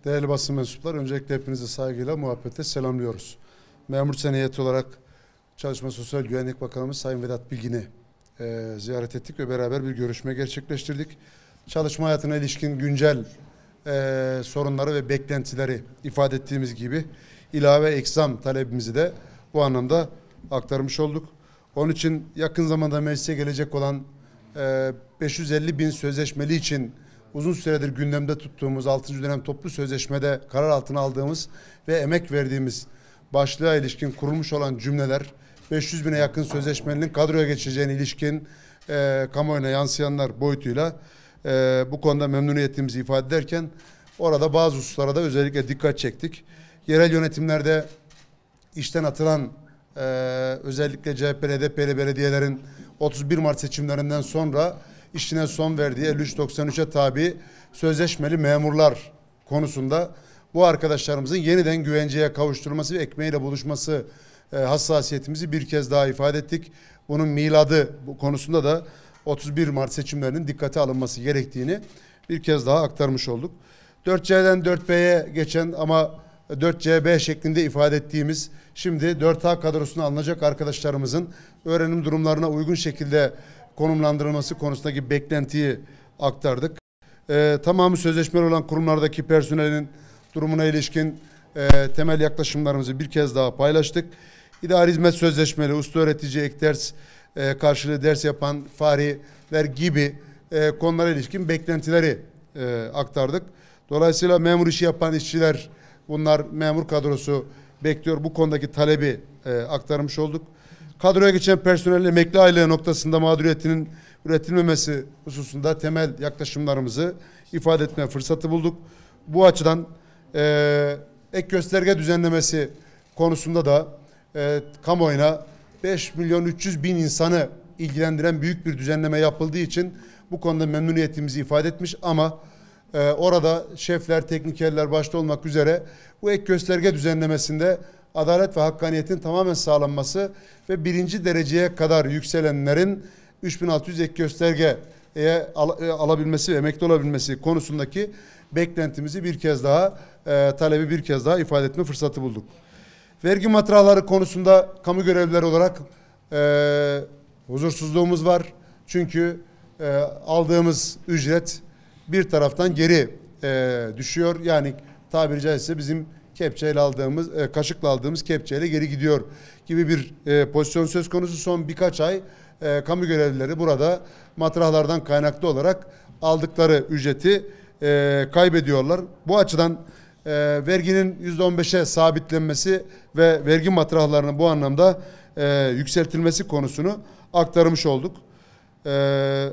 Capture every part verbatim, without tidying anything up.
Değerli basın mensupları, öncelikle hepinizi saygıyla, muhabbetle selamlıyoruz. Memur Sen heyeti olarak Çalışma Sosyal Güvenlik Bakanımız Sayın Vedat Bilgin'i e, ziyaret ettik ve beraber bir görüşme gerçekleştirdik. Çalışma hayatına ilişkin güncel e, sorunları ve beklentileri ifade ettiğimiz gibi ilave eksam talebimizi de bu anlamda aktarmış olduk. Onun için yakın zamanda meclise gelecek olan e, beş yüz elli bin sözleşmeli için uzun süredir gündemde tuttuğumuz altıncı dönem toplu sözleşmede karar altına aldığımız ve emek verdiğimiz başlığa ilişkin kurulmuş olan cümleler, beş yüz bine yakın sözleşmelinin kadroya geçeceğine ilişkin e, kamuoyuna yansıyanlar boyutuyla e, bu konuda memnuniyetimizi ifade ederken orada bazı hususlara da özellikle dikkat çektik. Yerel yönetimlerde işten atılan e, özellikle C H P'li, H D P'li belediyelerin otuz bir Mart seçimlerinden sonra işine son verdiği elli üç doksan üçe tabi sözleşmeli memurlar konusunda bu arkadaşlarımızın yeniden güvenceye kavuşturulması ve ekmeğiyle buluşması e, hassasiyetimizi bir kez daha ifade ettik. Bunun miladı bu konusunda da otuz bir Mart seçimlerinin dikkate alınması gerektiğini bir kez daha aktarmış olduk. dört C'den dört B'ye geçen ama dört C B şeklinde ifade ettiğimiz, şimdi dört A kadrosuna alınacak arkadaşlarımızın öğrenim durumlarına uygun şekilde konumlandırılması konusundaki beklentiyi aktardık. Ee, tamamı sözleşmeli olan kurumlardaki personelin durumuna ilişkin e, temel yaklaşımlarımızı bir kez daha paylaştık. İdari hizmet sözleşmeli, usta öğretici, ek ders e, karşılığı ders yapan fariler gibi e, konulara ilişkin beklentileri e, aktardık. Dolayısıyla memur işi yapan işçiler, bunlar memur kadrosu bekliyor. Bu konudaki talebi e, aktarmış olduk. Kadroya geçen personel emekli aylığı noktasında mağduriyetinin üretilmemesi hususunda temel yaklaşımlarımızı ifade etme fırsatı bulduk. Bu açıdan e, ek gösterge düzenlemesi konusunda da e, kamuoyuna beş milyon üç yüz bin insanı ilgilendiren büyük bir düzenleme yapıldığı için bu konuda memnuniyetimizi ifade etmiş ama e, orada şefler, teknikerler başta olmak üzere bu ek gösterge düzenlemesinde adalet ve hakkaniyetin tamamen sağlanması ve birinci dereceye kadar yükselenlerin üç bin altı yüz ek göstergeye al, e, alabilmesi ve emekli olabilmesi konusundaki beklentimizi bir kez daha, e, talebi bir kez daha ifade etme fırsatı bulduk. Vergi matrahları konusunda kamu görevlileri olarak e, huzursuzluğumuz var. Çünkü e, aldığımız ücret bir taraftan geri e, düşüyor. Yani tabiri caizse bizim kepçeyle aldığımız, e, kaşıkla aldığımız kepçeyle geri gidiyor gibi bir e, pozisyon söz konusu. Son birkaç ay e, kamu görevlileri burada matrahlardan kaynaklı olarak aldıkları ücreti e, kaybediyorlar. Bu açıdan e, verginin yüzde on beşe sabitlenmesi ve vergi matrahlarının bu anlamda e, yükseltilmesi konusunu aktarmış olduk. E,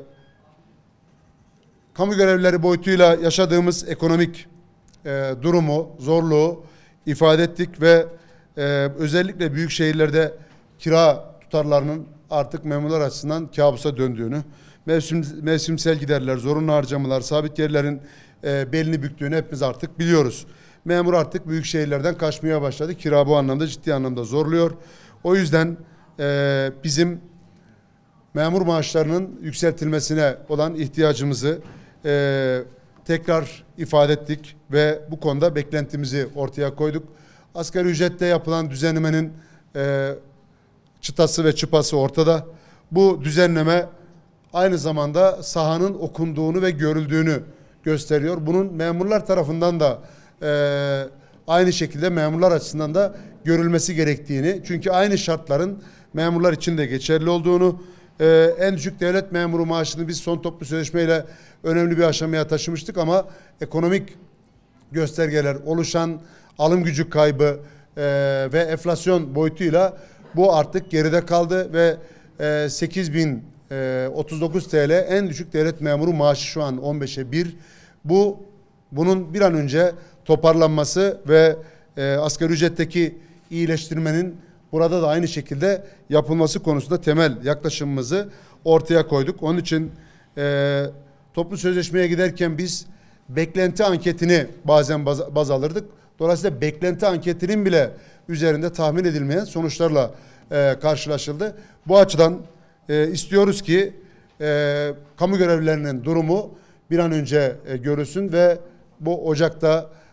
kamu görevlileri boyutuyla yaşadığımız ekonomik e, durumu, zorluğu ifade ettik ve e, özellikle büyük şehirlerde kira tutarlarının artık memurlar açısından kabusa döndüğünü, mevsim, mevsimsel giderler, zorunlu harcamalar, sabit gelirlerin e, belini büktüğünü hepimiz artık biliyoruz. Memur artık büyük şehirlerden kaçmaya başladı. Kira bu anlamda ciddi anlamda zorluyor. O yüzden e, bizim memur maaşlarının yükseltilmesine olan ihtiyacımızı e, tekrar ifade ettik ve bu konuda beklentimizi ortaya koyduk. Asgari ücrette yapılan düzenlemenin e, çıtası ve çıpası ortada. Bu düzenleme aynı zamanda sahanın okunduğunu ve görüldüğünü gösteriyor. Bunun memurlar tarafından da e, aynı şekilde memurlar açısından da görülmesi gerektiğini, çünkü aynı şartların memurlar için de geçerli olduğunu, e, en düşük devlet memuru maaşını biz son toplu sözleşmeyle önemli bir aşamaya taşımıştık ama ekonomik göstergeler, oluşan alım gücü kaybı e, ve enflasyon boyutuyla bu artık geride kaldı ve e, sekiz bin otuz dokuz TL en düşük devlet memuru maaşı şu an on beşe bir. Bu bunun bir an önce toparlanması ve e, asgari ücretteki iyileştirmenin burada da aynı şekilde yapılması konusunda temel yaklaşımımızı ortaya koyduk. Onun için e, toplu sözleşmeye giderken biz beklenti anketini bazen baz, baz alırdık. Dolayısıyla beklenti anketinin bile üzerinde tahmin edilmeyen sonuçlarla e, karşılaşıldı. Bu açıdan e, istiyoruz ki e, kamu görevlilerinin durumu bir an önce e, görülsün ve bu Ocak'ta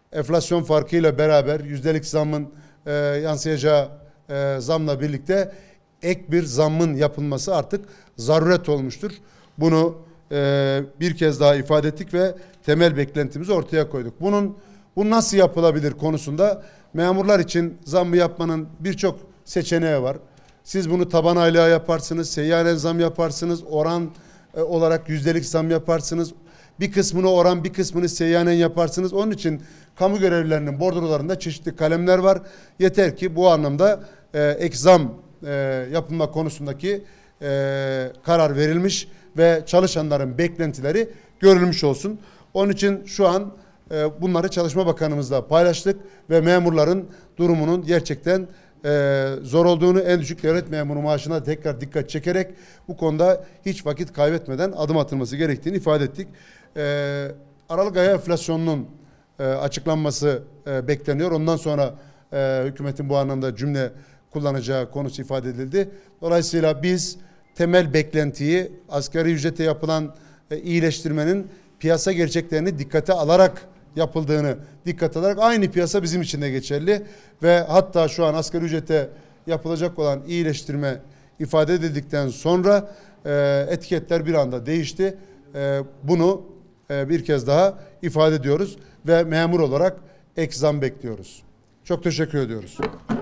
enflasyon farkıyla beraber yüzdelik zammın e, yansıyacağı e, zamla birlikte ek bir zammın yapılması artık zaruret olmuştur. Bunu e, bir kez daha ifade ettik ve temel beklentimizi ortaya koyduk. Bunun bu nasıl yapılabilir konusunda memurlar için zammı yapmanın birçok seçeneği var. Siz bunu taban aylığa yaparsınız, seyyanen zam yaparsınız, oran e, olarak yüzdelik zam yaparsınız. Bir kısmını oran, bir kısmını seyyanen yaparsınız. Onun için kamu görevlilerinin bordrolarında çeşitli kalemler var. Yeter ki bu anlamda e, ek zam e, yapılma konusundaki e, karar verilmiş ve çalışanların beklentileri görülmüş olsun. Onun için şu an e, bunları Çalışma Bakanımızla paylaştık ve memurların durumunun gerçekten e, zor olduğunu, en düşük devlet memuru maaşına tekrar dikkat çekerek bu konuda hiç vakit kaybetmeden adım atılması gerektiğini ifade ettik. E, Aralık ayı enflasyonunun e, açıklanması e, bekleniyor. Ondan sonra e, hükümetin bu anlamda cümle kullanacağı konusu ifade edildi. Dolayısıyla biz temel beklentiyi asgari ücrete yapılan e, iyileştirmenin piyasa gerçeklerini dikkate alarak yapıldığını dikkate alarak, aynı piyasa bizim için de geçerli ve hatta şu an asgari ücrete yapılacak olan iyileştirme ifade edildikten sonra e, etiketler bir anda değişti. E, bunu e, bir kez daha ifade ediyoruz ve memur olarak ek zam bekliyoruz. Çok teşekkür ediyoruz.